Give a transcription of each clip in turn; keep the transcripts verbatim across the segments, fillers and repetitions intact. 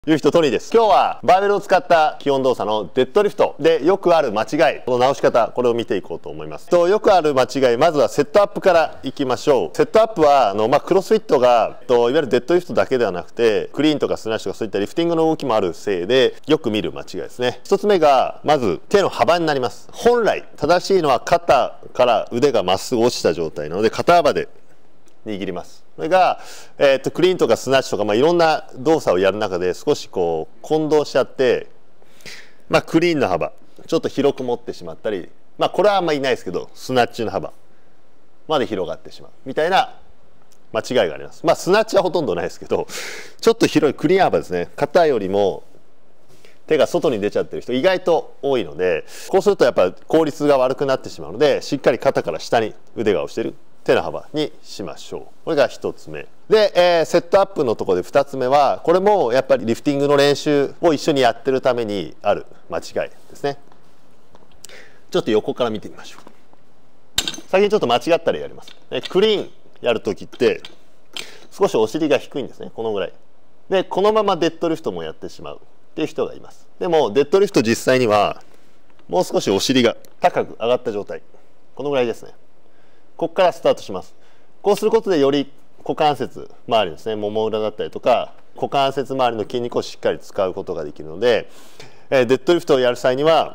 ゆうひとトニーです。今日はバーベルを使った基本動作のデッドリフトでよくある間違い、この直し方、これを見ていこうと思います。とよくある間違い、まずはセットアップからいきましょう。セットアップはあの、まあ、クロスフィットがといわゆるデッドリフトだけではなくてクリーンとかスナッシュとかそういったリフティングの動きもあるせいでよく見る間違いですね。一つ目がまず手の幅になります。本来正しいのは肩から腕がまっすぐ落ちた状態なので肩幅で握ります。それが、えー、とクリーンとかスナッシュとか、まあ、いろんな動作をやる中で少しこう混同しちゃって、まあ、クリーンの幅ちょっと広く持ってしまったり、まあ、これはあんまりいないですけどスナッチの幅まで広がってしまうみたいな間違いがあります。まあスナッチはほとんどないですけどちょっと広いクリーン幅ですね。肩よりも手が外に出ちゃってる人意外と多いので、こうするとやっぱ効率が悪くなってしまうのでしっかり肩から下に腕が押している手の幅にしましょう。これがひとつめで、えー、セットアップのところでふたつめはこれもやっぱりリフティングの練習を一緒にやってるためにある間違いですね。ちょっと横から見てみましょう。先にちょっと間違ったらやります。でクリーンやるときって少しお尻が低いんですね。このぐらいでこのままデッドリフトもやってしまうっていう人がいます。でもデッドリフト実際にはもう少しお尻が高く上がった状態、このぐらいですね。ここからスタートします。こうすることでより股関節周りですね、もも裏だったりとか股関節周りの筋肉をしっかり使うことができるので、えー、デッドリフトをやる際には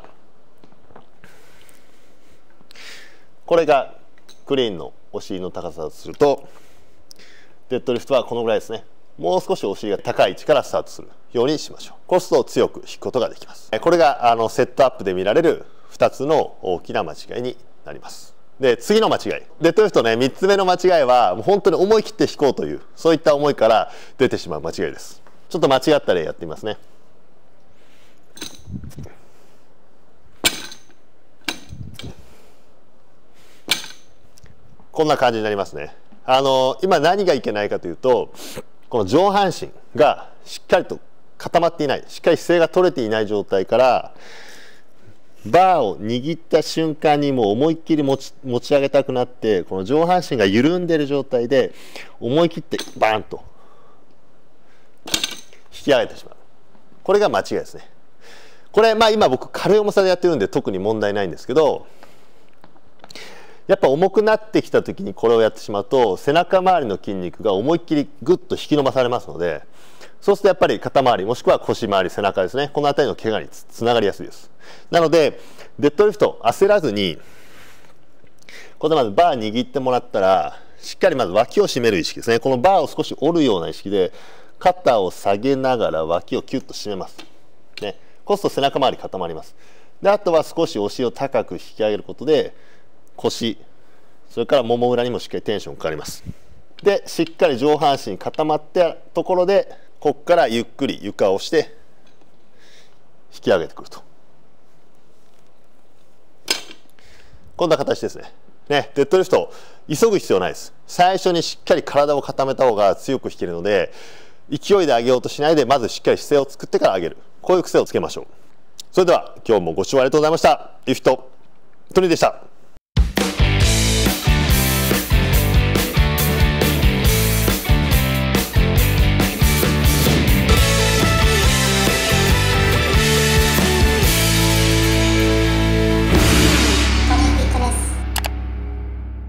これがクリーンのお尻の高さだとするとデッドリフトはこのぐらいですね。もう少しお尻が高い位置からスタートするようにしましょう。こうすると強く引くことができます。これがあのセットアップで見られるふたつの大きな間違いになります。で次の間違い、デッドリフトねみっつめの間違いはもう本当に思い切って引こうというそういった思いから出てしまう間違いです。ちょっと間違った例やってみますね。こんな感じになりますね。あの今何がいけないかというとこの上半身がしっかりと固まっていない、しっかり姿勢が取れていない状態からバーを握った瞬間にもう思いっきり持ち、持ち上げたくなってこの上半身が緩んでいる状態で思い切ってバーンと引き上げてしまう。これが間違いですね。これまあ今僕軽い重さでやってるんで特に問題ないんですけど、やっぱ重くなってきた時にこれをやってしまうと背中周りの筋肉が思いっきりグッと引き伸ばされますので、そうするとやっぱり肩周りもしくは腰周り背中ですね、この辺りの怪我につ、つながりやすいです。なのでデッドリフト焦らずにここでまずバー握ってもらったらしっかりまず脇を締める意識ですね。このバーを少し折るような意識で肩を下げながら脇をキュッと締めます、ね、こうすると背中周り固まります。であとは少しお尻を高く引き上げることで腰それからもも裏にもしっかりテンションかかります。でしっかり上半身固まったところでここからゆっくり床を押して引き上げてくると、こんな形ですね。ね、デッドリフト急ぐ必要ないです。最初にしっかり体を固めた方が強く引けるので勢いで上げようとしないでまずしっかり姿勢を作ってから上げる、こういう癖をつけましょう。それでは今日もご視聴ありがとうございました。ゆうひとトニーでした。